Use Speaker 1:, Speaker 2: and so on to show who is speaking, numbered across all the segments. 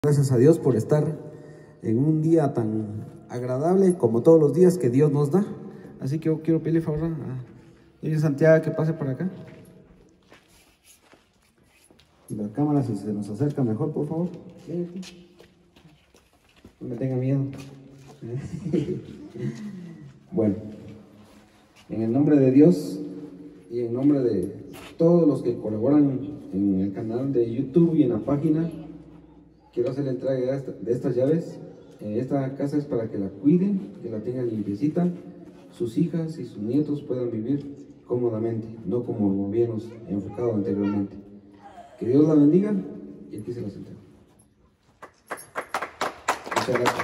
Speaker 1: Gracias a Dios por estar en un día tan agradable como todos los días que Dios nos da. Así que yo quiero pedirle favor a doña Santiago que pase por acá. Y la cámara, si se nos acerca mejor, por favor. No me tenga miedo. Bueno, en el nombre de Dios y en nombre de todos los que colaboran en el canal de YouTube y en la página, quiero hacer la entrega de estas llaves. Esta casa es para que la cuiden, que la tengan limpiecita, sus hijas y sus nietos puedan vivir cómodamente, no como lo habíamos enfocado anteriormente. Que Dios la bendiga y aquí se las entrego. Muchas gracias.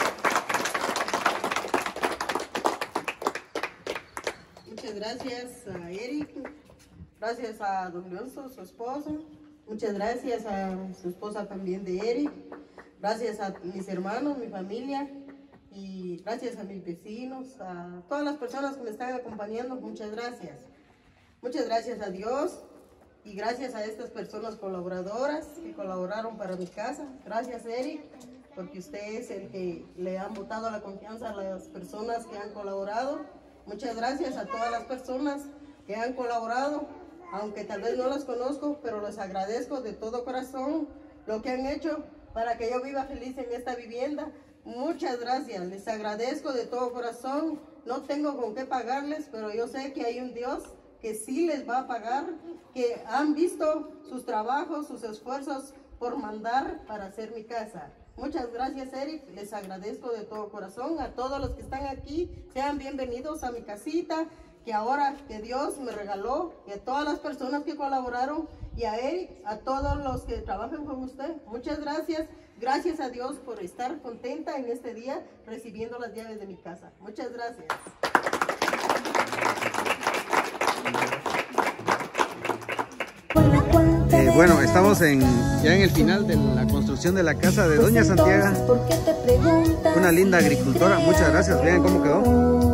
Speaker 2: Muchas gracias a Eric, gracias a don Leonzo, su esposo. Muchas gracias a su esposa también de Eric, gracias a mis hermanos, mi familia y gracias a mis vecinos, a todas las personas que me están acompañando, muchas gracias. Muchas gracias a Dios y gracias a estas personas colaboradoras que colaboraron para mi casa. Gracias Eric, porque usted es el que le han votado la confianza a las personas que han colaborado. Muchas gracias a todas las personas que han colaborado. Aunque tal vez no las conozco, pero les agradezco de todo corazón lo que han hecho para que yo viva feliz en esta vivienda. Muchas gracias, les agradezco de todo corazón. No tengo con qué pagarles, pero yo sé que hay un Dios que sí les va a pagar, que han visto sus trabajos, sus esfuerzos por mandar para hacer mi casa. Muchas gracias Eric, les agradezco de todo corazón. A todos los que están aquí, sean bienvenidos a mi casita, que ahora que Dios me regaló, y a todas las personas que colaboraron, y a Eric, a todos los que trabajan con usted. Muchas gracias. Gracias a Dios por estar contenta en este día recibiendo las llaves de mi casa. Muchas gracias.
Speaker 1: Bueno, estamos ya en el final de la construcción de la casa de doña Santiago. Una linda agricultora. Muchas gracias. Vean cómo quedó.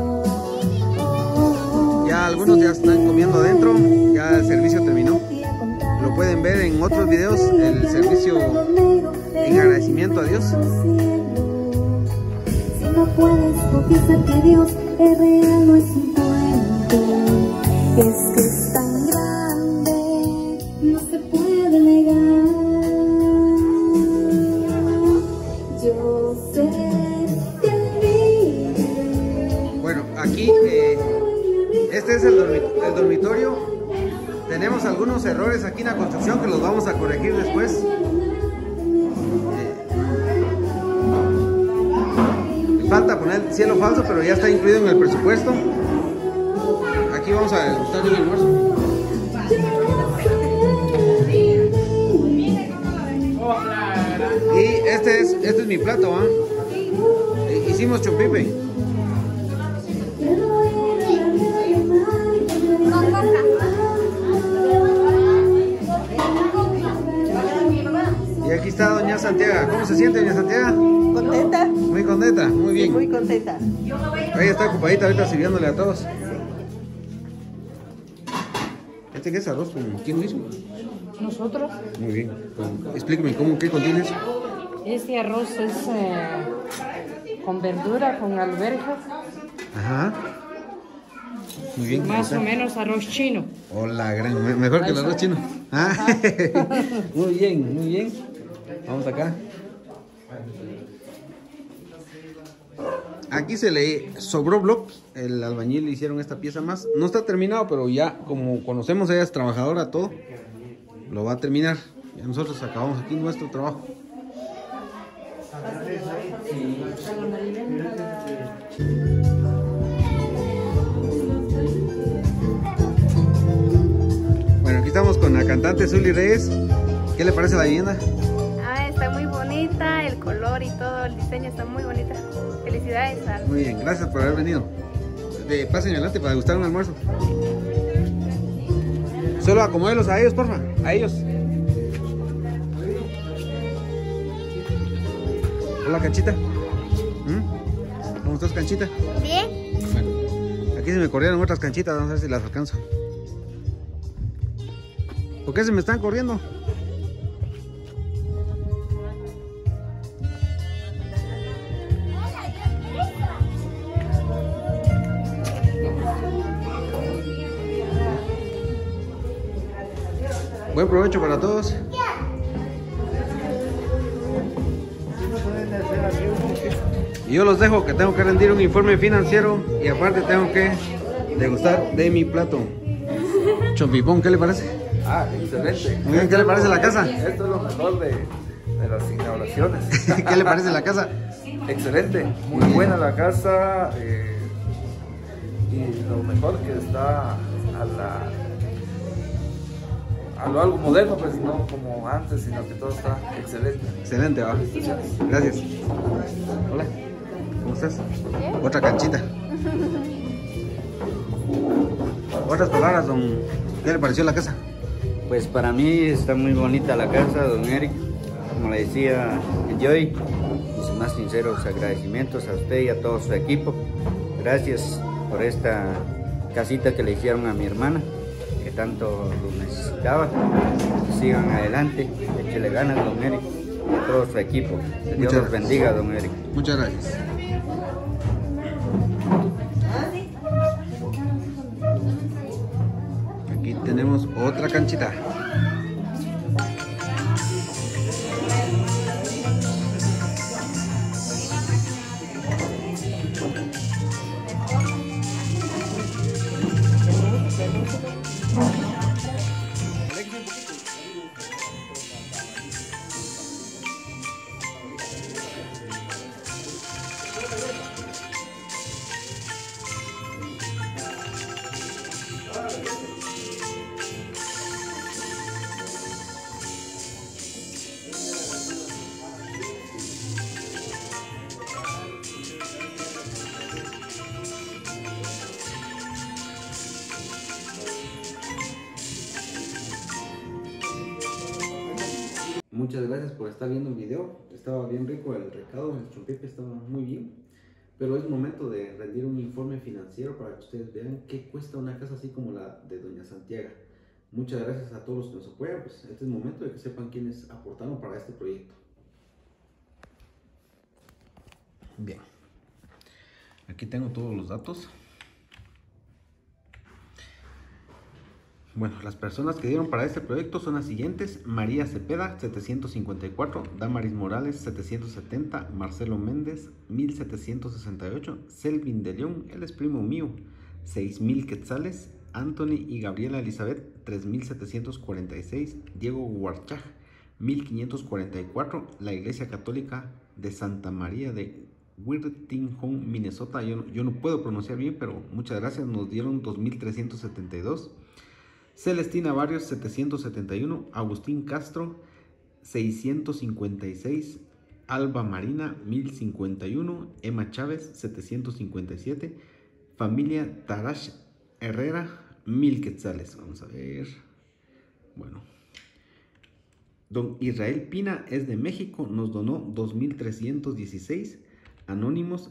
Speaker 1: Ya algunos ya están comiendo adentro, ya el servicio terminó. Lo pueden ver en otros videos, el servicio en agradecimiento a Dios.
Speaker 3: Si no puedes confesar que Dios es real, no es un cuento, es que es tan grande, no se puede negar. Yo sé que
Speaker 1: bueno, aquí este es el dormitorio. Tenemos algunos errores aquí en la construcción que los vamos a corregir después. Falta poner el cielo falso, pero ya está incluido en el presupuesto. Aquí vamos a degustar el almuerzo. Y este es mi plato, hicimos chompipe. Y aquí está doña Santiago. ¿Cómo se siente doña Santiago?
Speaker 2: ¿Contenta?
Speaker 1: Muy contenta, muy bien.
Speaker 2: Muy contenta.
Speaker 1: Ella está ocupadita ahorita sirviéndole a todos. ¿Este qué es arroz? ¿Quién lo hizo?
Speaker 4: Nosotros.
Speaker 1: Muy bien. Explíqueme, ¿qué contiene eso?
Speaker 4: Este arroz es con verdura, con alberjas.
Speaker 1: Ajá. Muy bien.
Speaker 4: Más o menos arroz chino.
Speaker 1: Hola, mejor que el arroz chino. Ah. Muy bien, muy bien. Vamos acá. Aquí se le sobró block. El albañil le hicieron esta pieza más. No está terminado, pero ya como conocemos, ella es trabajadora, todo lo va a terminar. Ya nosotros acabamos aquí nuestro trabajo. Bueno, aquí estamos con la cantante Zully Reyes. ¿Qué le parece la vivienda?
Speaker 5: Está muy bonita, el color y todo, el diseño está muy bonita. Felicidades.
Speaker 1: Muy bien, gracias por haber venido. Pasen adelante para degustar un almuerzo. Solo acomódelos a ellos, porfa, a ellos. Hola, Canchita. ¿Cómo estás, Canchita?
Speaker 5: Bien.
Speaker 1: Bueno, aquí se me corrieron otras canchitas, vamos a ver si las alcanzo. ¿Por qué se me están corriendo? Buen provecho para todos. Y yo los dejo que tengo que rendir un informe financiero y aparte tengo que degustar de mi plato. Chompipón, ¿qué le parece?
Speaker 6: Ah, excelente.
Speaker 1: Muy bien, ¿qué le parece la casa?
Speaker 6: Esto es lo mejor de las inauguraciones.
Speaker 1: ¿Qué le parece la casa?
Speaker 6: Excelente, muy buena la casa y lo mejor que está a lo algo moderno, pues no como antes, sino que todo está excelente.
Speaker 1: Excelente, va. Gracias. Hola, ¿cómo estás? Otra canchita. Otras palabras, don. ¿Qué le pareció la casa?
Speaker 7: Pues para mí está muy bonita la casa, don Eric. Como le decía Joy, mis más sinceros agradecimientos a usted y a todo su equipo. Gracias por esta casita que le hicieron a mi hermana, que tanto lo necesitaba. Sigan adelante, échele ganas, don Eric, y a todo su equipo. Que Dios los bendiga, don Eric.
Speaker 1: Muchas gracias. Aquí tenemos otra canchita. Muchas gracias por estar viendo el video. Estaba bien rico el recado, el chompipe estaba muy bien. Pero es momento de rendir un informe financiero para que ustedes vean qué cuesta una casa así como la de Doña Santiago. Muchas gracias a todos los que nos apoyan. Pues este es el momento de que sepan quiénes aportaron para este proyecto. Bien. Aquí tengo todos los datos. Bueno, las personas que dieron para este proyecto son las siguientes: María Cepeda, 754, Damaris Morales, 770, Marcelo Méndez, 1768, Selvin de León, él es primo mío, 6000 quetzales, Anthony y Gabriela Elizabeth, 3746, Diego Huarchaj, 1544, la Iglesia Católica de Santa María de Worthington, Minnesota, yo no puedo pronunciar bien, pero muchas gracias, nos dieron 2372. Celestina Barrios, 771, Agustín Castro, 656, Alba Marina, 1051, Emma Chávez, 757, familia Tarash Herrera, 1000 quetzales. Vamos a ver. Bueno, don Israel Pina es de México, nos donó 2316, Anónimos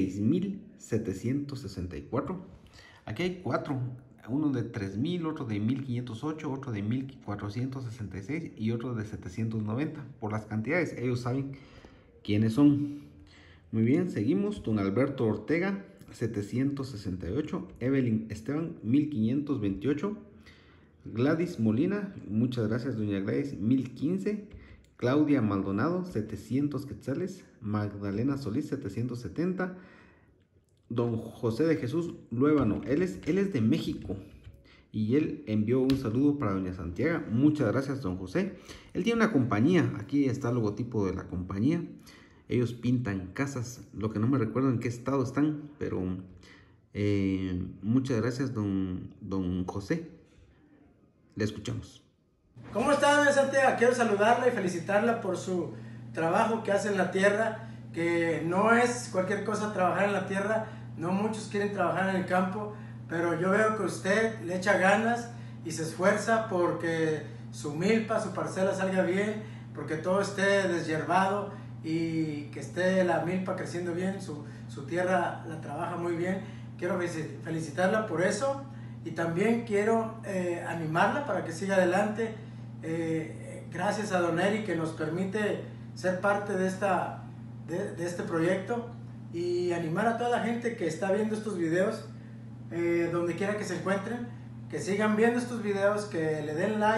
Speaker 1: 6764. Aquí hay 4. Uno de 3000, otro de 1508, otro de 1466 y otro de 790. Por las cantidades, ellos saben quiénes son. Muy bien, seguimos. Don Alberto Ortega, 768. Evelyn Esteban, 1528. Gladys Molina, muchas gracias, doña Gladys, 1015. Claudia Maldonado, 700 quetzales. Magdalena Solís, 770. Don José de Jesús Luébano, él es de México y él envió un saludo para doña Santiago. Muchas gracias, don José. Él tiene una compañía, aquí está el logotipo de la compañía. Ellos pintan casas, lo que no me recuerdo en qué estado están, pero muchas gracias, don José. Le escuchamos.
Speaker 8: ¿Cómo está, doña Santiago? Quiero saludarla y felicitarla por su trabajo que hace en la tierra, que no es cualquier cosa trabajar en la tierra. No muchos quieren trabajar en el campo, pero yo veo que usted le echa ganas y se esfuerza porque su milpa, su parcela salga bien, porque todo esté deshiervado y que esté la milpa creciendo bien, su tierra la trabaja muy bien. Quiero felicitarla por eso y también quiero animarla para que siga adelante. Gracias a don Eric que nos permite ser parte de este proyecto y animar a toda la gente que está viendo estos videos, donde quiera que se encuentren, que sigan viendo estos videos, que le den like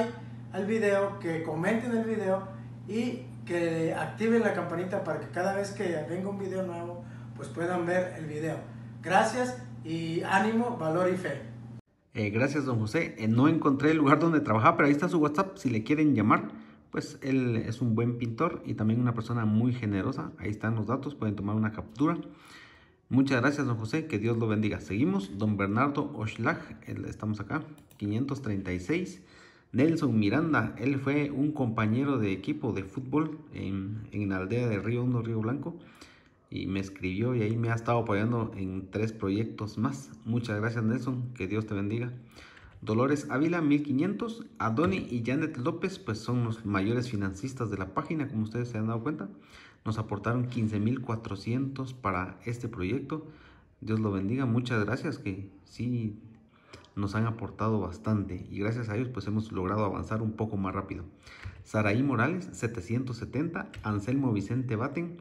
Speaker 8: al video, que comenten el video y que activen la campanita para que cada vez que venga un video nuevo pues puedan ver el video. Gracias y ánimo, valor y fe.
Speaker 1: Gracias, don José. No encontré el lugar donde trabajar, pero ahí está su WhatsApp si le quieren llamar. Pues él es un buen pintor y también una persona muy generosa. Ahí están los datos, pueden tomar una captura. Muchas gracias, don José, que Dios lo bendiga. Seguimos, don Bernardo Oshlag, estamos acá, 536. Nelson Miranda, él fue un compañero de equipo de fútbol en la aldea de Río Hondo, Río Blanco. Y me escribió y ahí me ha estado apoyando en 3 proyectos más. Muchas gracias, Nelson, que Dios te bendiga. Dolores Ávila, 1500. Adoni y Janet López, pues son los mayores financistas de la página, como ustedes se han dado cuenta. Nos aportaron 15,400 para este proyecto. Dios lo bendiga, muchas gracias, que sí nos han aportado bastante. Y gracias a ellos pues hemos logrado avanzar un poco más rápido. Saraí Morales, 770. Anselmo Vicente Baten,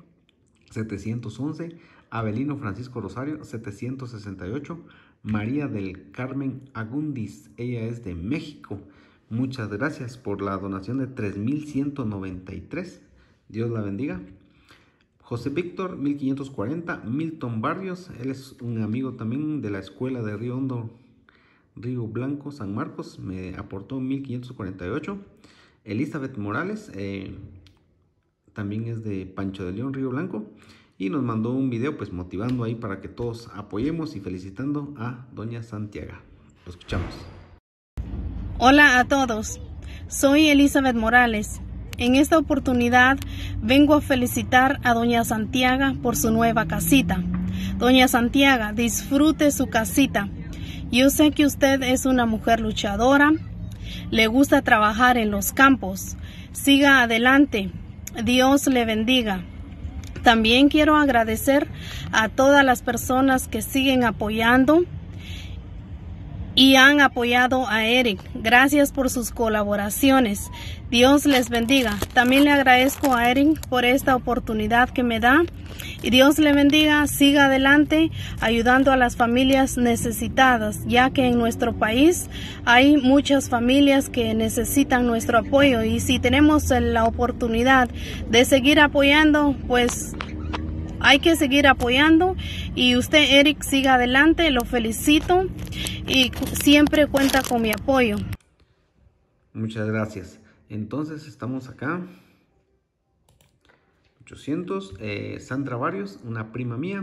Speaker 1: 711. Abelino Francisco Rosario, 768. María del Carmen Agundis, ella es de México. Muchas gracias por la donación de 3,193. Dios la bendiga. José Víctor, 1540. Milton Barrios, él es un amigo también de la escuela de Río Hondo, Río Blanco, San Marcos, me aportó 1548. Elizabeth Morales, también es de Pancho de León, Río Blanco, y nos mandó un video pues motivando ahí para que todos apoyemos y felicitando a doña Santiago. Lo escuchamos.
Speaker 9: Hola a todos, soy Elizabeth Morales. En esta oportunidad vengo a felicitar a doña Santiago por su nueva casita. Doña Santiago, disfrute su casita. Yo sé que usted es una mujer luchadora, le gusta trabajar en los campos. Siga adelante, Dios le bendiga. También quiero agradecer a todas las personas que siguen apoyando y han apoyado a Eric. Gracias por sus colaboraciones. Dios les bendiga. También le agradezco a Eric por esta oportunidad que me da. Y Dios le bendiga. Siga adelante ayudando a las familias necesitadas, ya que en nuestro país hay muchas familias que necesitan nuestro apoyo. Y si tenemos la oportunidad de seguir apoyando, pues hay que seguir apoyando. Y usted, Eric, siga adelante. Lo felicito y siempre cuenta con mi apoyo.
Speaker 1: Muchas gracias. Entonces estamos acá. 800. Sandra Barrios, una prima mía,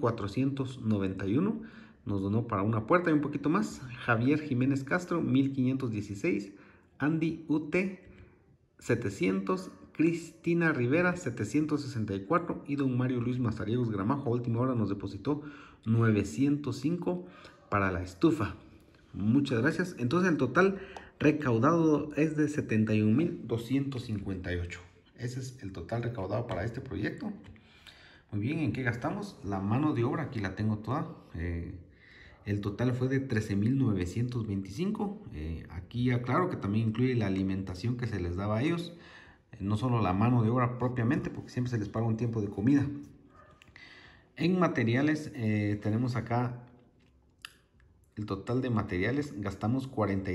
Speaker 1: 1491. Nos donó para una puerta y un poquito más. Javier Jiménez Castro, 1516. Andy UT, 700. Cristina Rivera, 764. Y don Mario Luis Mazariegos Gramajo, a última hora nos depositó 905 para la estufa. Muchas gracias. Entonces el total recaudado es de 71,258. Ese es el total recaudado para este proyecto. Muy bien, ¿en qué gastamos? La mano de obra, aquí la tengo toda. El total fue de 13,925. Aquí aclaro que también incluye la alimentación que se les daba a ellos. No solo la mano de obra propiamente, porque siempre se les paga un tiempo de comida. En materiales tenemos acá el total de materiales. Gastamos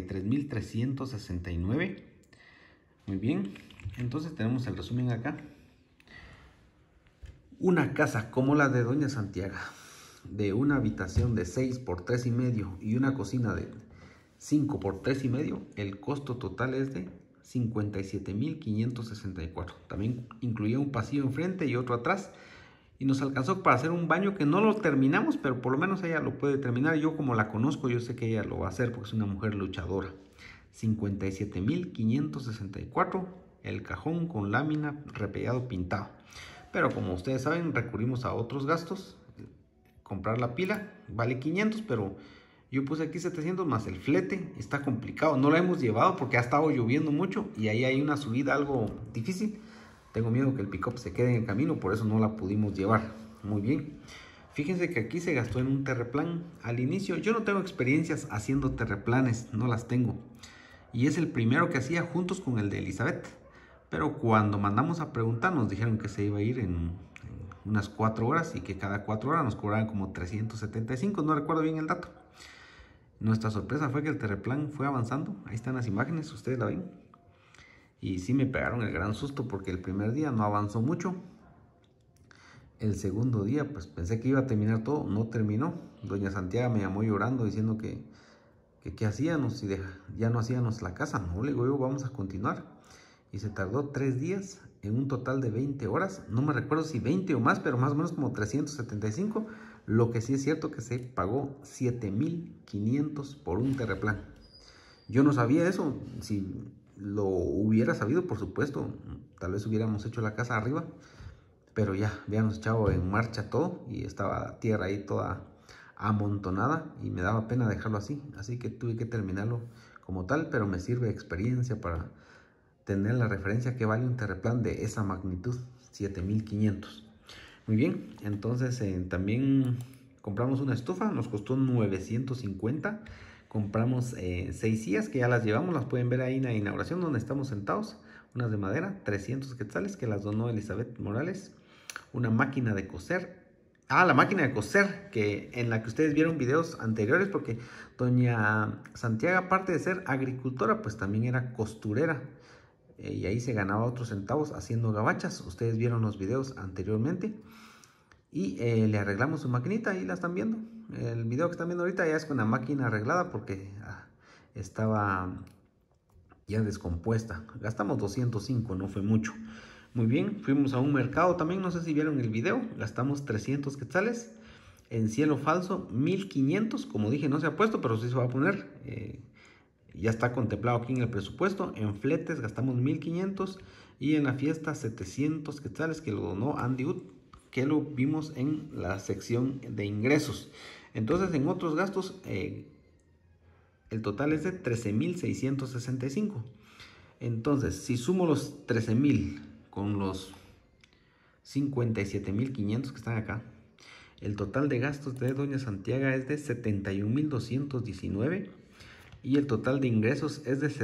Speaker 1: 43,369. Muy bien, entonces tenemos el resumen acá. Una casa como la de doña Santiago, de una habitación de 6 por 3,5 y una cocina de 5 por 3,5, el costo total es de 57,564. También incluía un pasillo enfrente y otro atrás. Y nos alcanzó para hacer un baño que no lo terminamos, pero por lo menos ella lo puede terminar. Yo, como la conozco, yo sé que ella lo va a hacer porque es una mujer luchadora. 57,564. El cajón con lámina, repellado, pintado. Pero como ustedes saben, recurrimos a otros gastos. Comprar la pila vale 500, pero yo puse aquí 700 más el flete. Está complicado, no lo hemos llevado porque ha estado lloviendo mucho y ahí hay una subida algo difícil. Tengo miedo que el pick-up se quede en el camino, por eso no la pudimos llevar. Muy bien. Fíjense que aquí se gastó en un terreplan. Al inicio, yo no tengo experiencias haciendo terreplanes, no las tengo. Y es el primero que hacía juntos con el de Elizabeth. Pero cuando mandamos a preguntar, nos dijeron que se iba a ir en unas 4 horas y que cada 4 horas nos cobraban como 375, no recuerdo bien el dato. Nuestra sorpresa fue que el terreplan fue avanzando. Ahí están las imágenes, ustedes la ven. Y sí me pegaron el gran susto porque el primer día no avanzó mucho. El segundo día pues pensé que iba a terminar todo, no terminó. Doña Santiago me llamó llorando diciendo que qué hacíamos y ya no hacíamos la casa. No, le digo yo, vamos a continuar. Y se tardó 3 días en un total de 20 horas. No me recuerdo si 20 o más, pero más o menos como 375. Lo que sí es cierto que se pagó 7.500 por un terreplan. Yo no sabía eso. Si lo hubiera sabido, por supuesto, tal vez hubiéramos hecho la casa arriba. Pero ya habíamos echado en marcha todo y estaba la tierra ahí toda amontonada y me daba pena dejarlo así. Así que tuve que terminarlo como tal, pero me sirve de experiencia para tener la referencia que vale un terreplan de esa magnitud, 7.500. Muy bien, entonces también compramos una estufa, nos costó 950. Compramos 6 sillas que ya las llevamos, las pueden ver ahí en la inauguración donde estamos sentados. Unas de madera, 300 quetzales que las donó Elizabeth Morales. Una máquina de coser. La máquina de coser en la que ustedes vieron videos anteriores, porque doña Santiago, aparte de ser agricultora, pues también era costurera. Y ahí se ganaba otros centavos haciendo gabachas. Ustedes vieron los videos anteriormente. Y le arreglamos su maquinita, ahí la están viendo. El video que están viendo ahorita ya es con la máquina arreglada porque estaba ya descompuesta. Gastamos 205, no fue mucho. Muy bien, fuimos a un mercado también, no sé si vieron el video. Gastamos 300 quetzales. En cielo falso, 1.500. Como dije, no se ha puesto, pero sí se va a poner. Ya está contemplado aquí en el presupuesto. En fletes gastamos 1.500. Y en la fiesta 700 quetzales que lo donó Andy Wood, que lo vimos en la sección de ingresos. Entonces en otros gastos el total es de 13.665. Entonces si sumo los 13.000 con los 57.500 que están acá, el total de gastos de doña Santiago es de 71.219 y el total de ingresos es de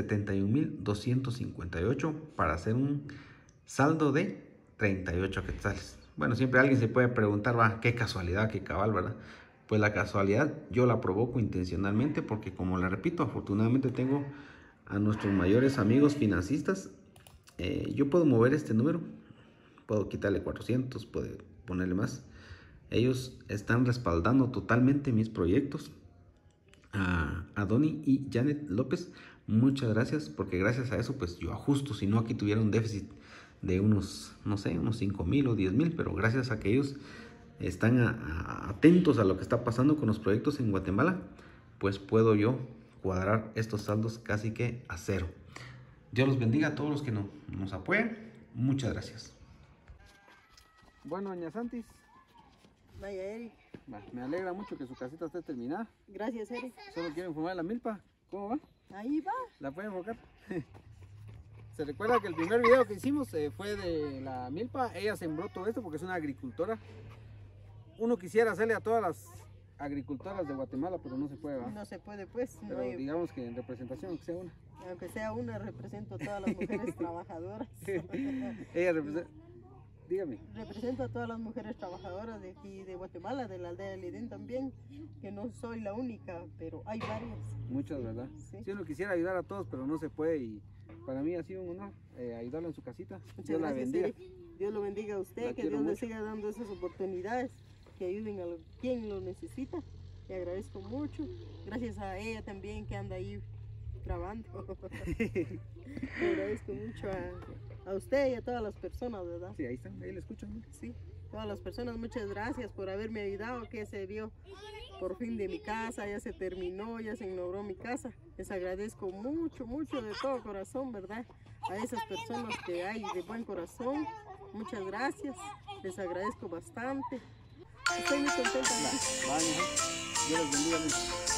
Speaker 1: 71.258 para hacer un saldo de 38 quetzales. Bueno, siempre alguien se puede preguntar, qué casualidad, qué cabal, ¿verdad? Pues la casualidad yo la provoco intencionalmente porque, como le repito, afortunadamente tengo a nuestros mayores amigos financistas. Yo puedo mover este número, puedo quitarle 400, puedo ponerle más. Ellos están respaldando totalmente mis proyectos. A Donny y Janet López, muchas gracias, porque gracias a eso pues yo ajusto, si no aquí tuviera un déficit de unos, no sé, unos 5.000 o 10.000, pero gracias a que ellos están atentos a lo que está pasando con los proyectos en Guatemala, pues puedo yo cuadrar estos saldos casi que a cero. Dios los bendiga a todos los que nos apoyan. Muchas gracias. Bueno, doña Santis.
Speaker 2: Vaya, Eric.
Speaker 1: Me alegra mucho que su casita esté terminada.
Speaker 2: Gracias, Eric.
Speaker 1: Solo quiero informar a la milpa. ¿Cómo va?
Speaker 2: Ahí va.
Speaker 1: ¿La pueden enfocar? Se recuerda que el primer video que hicimos fue de la milpa. Ella sembró todo esto porque es una agricultora. Uno quisiera hacerle a todas las agricultoras de Guatemala, pero no se puede, ¿va?
Speaker 2: No se puede, pues.
Speaker 1: Pero no digamos que en representación, aunque sea una.
Speaker 2: Aunque sea una, represento a todas las mujeres trabajadoras.
Speaker 1: Ella representa... Dígame.
Speaker 2: Represento a todas las mujeres trabajadoras de aquí de Guatemala, de la aldea de Lidén también, que no soy la única, pero hay varias.
Speaker 1: Muchas, ¿verdad?
Speaker 2: Sí.
Speaker 1: Sí, uno quisiera ayudar a todos, pero no se puede, y para mí ha sido un honor ayudarlo en su casita.
Speaker 2: Muchas
Speaker 1: Dios
Speaker 2: gracias,
Speaker 1: la bendiga.
Speaker 2: Eric. Dios lo bendiga a usted,
Speaker 1: La
Speaker 2: que
Speaker 1: quiero
Speaker 2: Dios le
Speaker 1: mucho.
Speaker 2: siga dando esas oportunidades, que ayuden a quien lo necesita. Le agradezco mucho. Gracias a ella también que anda ahí grabando. Le agradezco mucho a usted y a todas las personas, ¿verdad?
Speaker 1: Sí, ahí están, ahí le escuchan.
Speaker 2: Sí, todas las personas, muchas gracias por haberme ayudado, que se vio por fin de mi casa, ya se terminó, ya se inauguró mi casa. Les agradezco mucho, mucho de todo corazón, ¿verdad? A esas personas que hay de buen corazón, muchas gracias, les agradezco bastante. Estoy muy contenta.
Speaker 1: Vale, Dios los bendiga mucho.